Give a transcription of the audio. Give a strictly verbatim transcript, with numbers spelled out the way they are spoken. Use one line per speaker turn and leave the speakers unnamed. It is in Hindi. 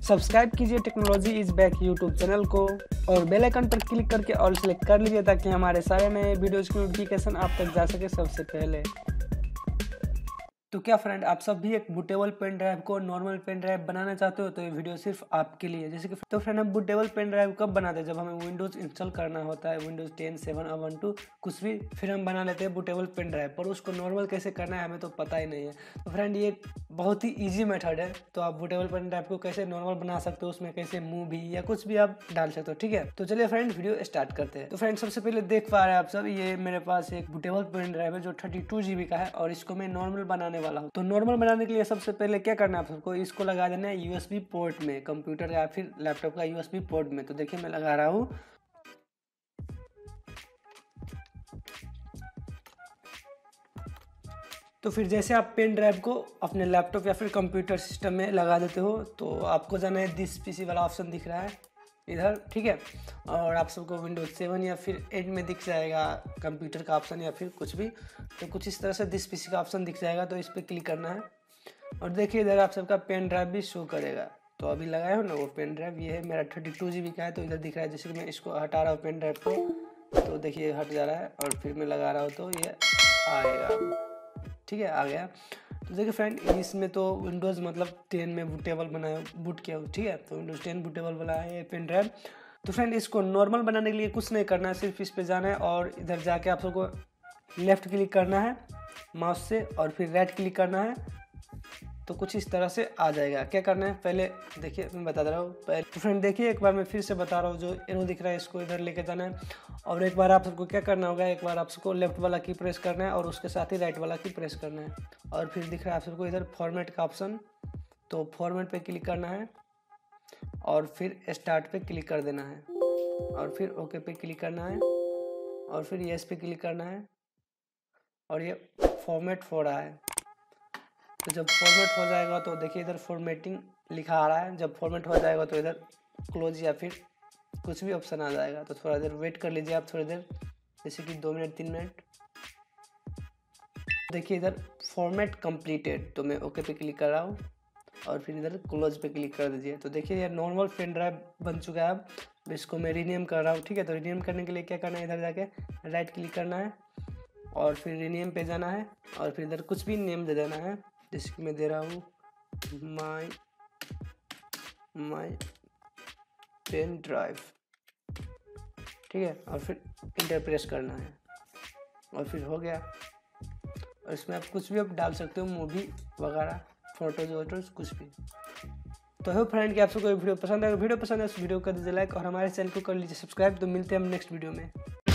सब्सक्राइब कीजिए technology is back YouTube channel को और बेल आइकन पर क्लिक करके ऑल सेलेक्ट कर लीजिए ताकि हमारे सारे नए वीडियोज़ की नोटिफिकेशन आप तक जा सके सबसे पहले। तो क्या फ्रेंड, आप सब भी एक बूटेबल पेन ड्राइव को नॉर्मल पेन ड्राइव बनाना चाहते हो तो ये वीडियो सिर्फ आपके लिए। जैसे कि तो फ्रेंड, हम बूटेबल पेन ड्राइव कब बनाते हैं? जब हमें विंडोज़ इंस्टॉल करना होता है, विंडोज़ टेन, सेवन और वन टू कुछ भी, फिर हम बना लेते हैं बूटेबल पेन ड्राइव। पर उसको नॉर्मल कैसे करना है हमें तो पता ही नहीं है। तो फ्रेंड, ये बहुत ही ईजी मेथड है। तो आप बूटेबल पेन ड्राइव को कैसे नॉर्मल बना सकते हो, उसमें कैसे मूवी या कुछ भी आप डाल सकते हो। ठीक है, तो चलिए फ्रेंड वीडियो स्टार्ट करते हैं। तो फ्रेंड, सबसे पहले देख पा रहे हैं आप सब, ये मेरे पास एक बूटेबल पेन ड्राइव है जो थर्टी टू जी बी का है और इसको मैं नॉर्मल बनाने वाला हूँ। तो नॉर्मल बनाने के लिए सबसे पहले क्या करना है आप सबको, इसको लगा देना है यूएसबी पोर्ट में, कंप्यूटर या फिर लैपटॉप का यूएसबी पोर्ट में। तो देखिए मैं लगा रहा हूँ। तो फिर जैसे आप पेन ड्राइव को अपने लैपटॉप या फिर कंप्यूटर सिस्टम में लगा देते हो तो आपको जाना है दिस पीसी वाला ऑप्शन दिख रहा है इधर। ठीक है, और आप सबको विंडोज सेवन या फिर एट में दिख जाएगा कंप्यूटर का ऑप्शन या फिर कुछ भी। तो कुछ इस तरह से दिस पीसी का ऑप्शन दिख जाएगा, तो इस पर क्लिक करना है और देखिए इधर आप सबका पेन ड्राइव भी शो करेगा। तो अभी लगाया हो ना वो पेन ड्राइव, ये है मेरा थर्टी टू जी बी का है। तो इधर दिख रहा है, जैसे कि मैं इसको हटा रहा हूँ पेन ड्राइव को तो देखिए हट जा रहा है और फिर मैं लगा रहा हूँ तो ये आएगा। ठीक है, आ गया। तो देखिए फ्रेंड, इसमें तो विंडोज़ मतलब टेन में बूटेबल बनाया, बूट किया हो। ठीक है, तो विंडोज़ टेन बूटेबल बनाया है पेन ड्राइव। तो फ्रेंड, इसको नॉर्मल बनाने के लिए कुछ नहीं करना है, सिर्फ इस पे जाना है और इधर जाके आप सबको लेफ़्ट क्लिक करना है माउस से और फिर राइट क्लिक करना है। तो कुछ इस तरह से आ जाएगा। क्या करना है पहले देखिए, मैं बता रहा हूँ पहले। तो फ्रेंड देखिए, एक बार मैं फिर से बता रहा हूँ, जो एरो दिख रहा है इसको इधर लेके जाना है और एक बार आप सबको क्या करना होगा, एक बार आप सबको लेफ्ट वाला की प्रेस करना है और उसके साथ ही राइट वाला की प्रेस करना है। और फिर दिख रहा है आप सबको इधर फॉर्मेट का ऑप्शन, तो फॉर्मेट पे क्लिक करना है और फिर स्टार्ट पे क्लिक कर देना है और फिर ओके पे क्लिक करना है और फिर येस पे क्लिक करना है और ये फॉर्मेट हो रहा है। तो जब फॉर्मेट हो जाएगा तो देखिए इधर फॉर्मेटिंग लिखा आ रहा है। जब फॉर्मेट हो जाएगा तो इधर क्लोज या फिर कुछ भी ऑप्शन आ जाएगा। तो थोड़ा देर वेट कर लीजिए आप, थोड़ी देर, जैसे कि दो मिनट तीन मिनट। देखिए इधर फॉर्मेट कंप्लीटेड, तो मैं ओके पे क्लिक कर रहा हूँ और फिर इधर क्लोज पे क्लिक कर दीजिए। तो देखिए ये नॉर्मल पेन ड्राइव बन चुका है। अब इसको मैं रीनेम कर रहा हूँ। ठीक है, तो रीनेम करने के लिए क्या करना है, इधर जाके राइट क्लिक करना है और फिर रीनेम पे जाना है और फिर इधर कुछ भी नेम दे देना है। जैसे कि मैं दे रहा हूँ माई माई पेन ड्राइव। ठीक है, और फिर इंटर प्रेस करना है और फिर हो गया। और इसमें आप कुछ भी आप डाल सकते हो, मूवी वगैरह, फोटोज वोटोज कुछ भी। तो हो फ्रेंड कि आप सबको वीडियो पसंद है, वीडियो पसंद है उस वीडियो को कर दीजिए लाइक और हमारे चैनल को कर लीजिए सब्सक्राइब। तो मिलते हैं हम नेक्स्ट वीडियो में।